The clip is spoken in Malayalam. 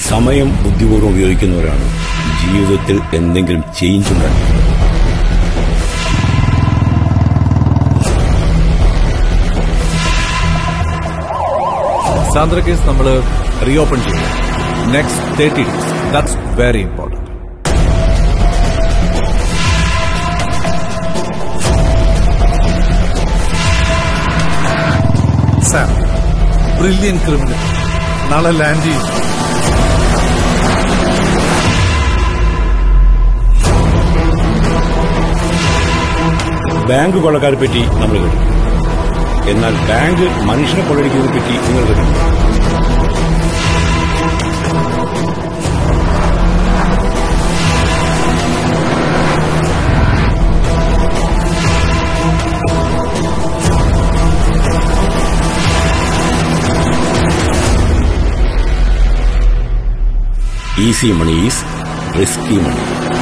സമയം ബുദ്ധിപൂർവ്വം ഉപയോഗിക്കുന്നവരാണ് ജീവിതത്തിൽ എന്തെങ്കിലും ചേഞ്ച് ഉണ്ടാക്കുന്നത്. സാന്ദ്ര കേസ് നമ്മൾ റീഓപ്പൺ ചെയ്യും. Next 30 days. That's very important. Sir, brilliant criminal നാളെ ലാൻഡ് ചെയ്യും. ബാങ്ക് കൊള്ളക്കാരെ പറ്റി നമ്മൾ കേട്ടു. എന്നാൽ ബാങ്ക് മനുഷ്യനെ കൊള്ളടിക്കുന്നതിനെ പറ്റി നിങ്ങൾ കേട്ടു. Easy money is risky money.